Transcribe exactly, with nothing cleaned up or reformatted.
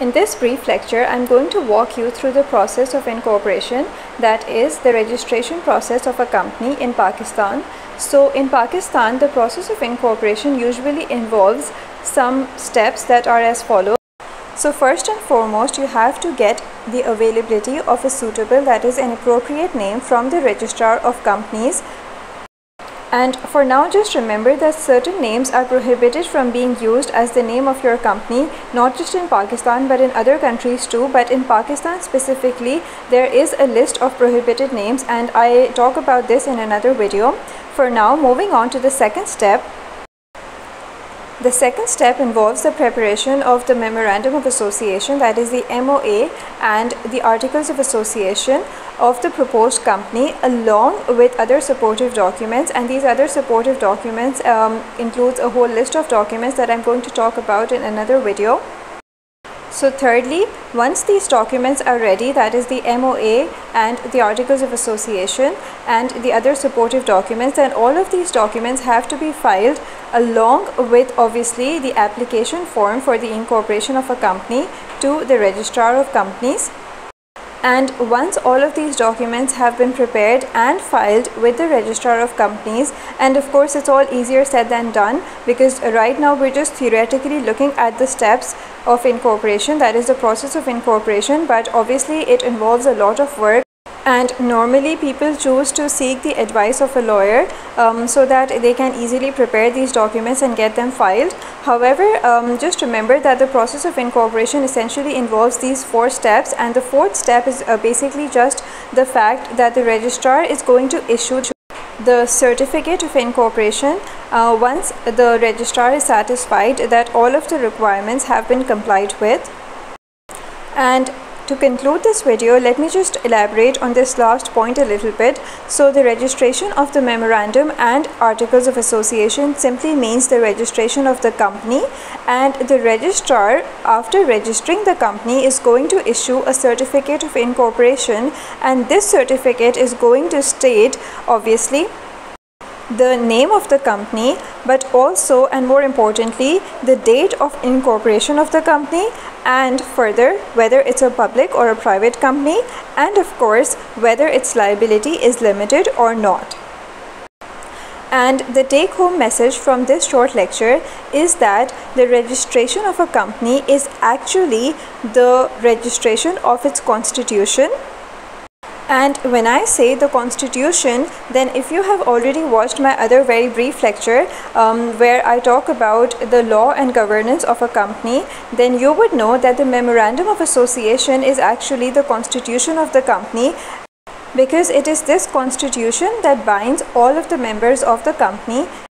In this brief lecture, I'm going to walk you through the process of incorporation, that is the registration process of a company in Pakistan. So in Pakistan, the process of incorporation usually involves some steps that are as follows. So first and foremost, you have to get the availability of a suitable, that is an appropriate name from the registrar of companies. And for now, just remember that certain names are prohibited from being used as the name of your company, not just in Pakistan but in other countries too. But in Pakistan specifically, there is a list of prohibited names, and I talk about this in another video. For now, moving on to the second step. The second step involves the preparation of the Memorandum of Association, that is the M O A, and the Articles of Association of the proposed company, along with other supportive documents. And these other supportive documents um, includes a whole list of documents that I'm going to talk about in another video. So thirdly, once these documents are ready, that is the M O A and the Articles of Association and the other supportive documents, and all of these documents have to be filed along with obviously the application form for the incorporation of a company to the registrar of companies. And once all of these documents have been prepared and filed with the registrar of companies, and of course it's all easier said than done, because right now we're just theoretically looking at the steps of incorporation, that is the process of incorporation, but obviously it involves a lot of work. And normally people choose to seek the advice of a lawyer um, so that they can easily prepare these documents and get them filed. However, um, just remember that the process of incorporation essentially involves these four steps, and the fourth step is uh, basically just the fact that the registrar is going to issue the certificate of incorporation uh, once the registrar is satisfied that all of the requirements have been complied with. And to conclude this video, let me just elaborate on this last point a little bit. So the registration of the memorandum and articles of association simply means the registration of the company, and the registrar, after registering the company, is going to issue a certificate of incorporation, and this certificate is going to state obviously the name of the company, but also and more importantly the date of incorporation of the company, and further whether it's a public or a private company, and of course whether its liability is limited or not. And the take-home message from this short lecture is that the registration of a company is actually the registration of its constitution. And when I say the constitution, then if you have already watched my other very brief lecture um, where I talk about the law and governance of a company, then you would know that the Memorandum of Association is actually the constitution of the company, because it is this constitution that binds all of the members of the company.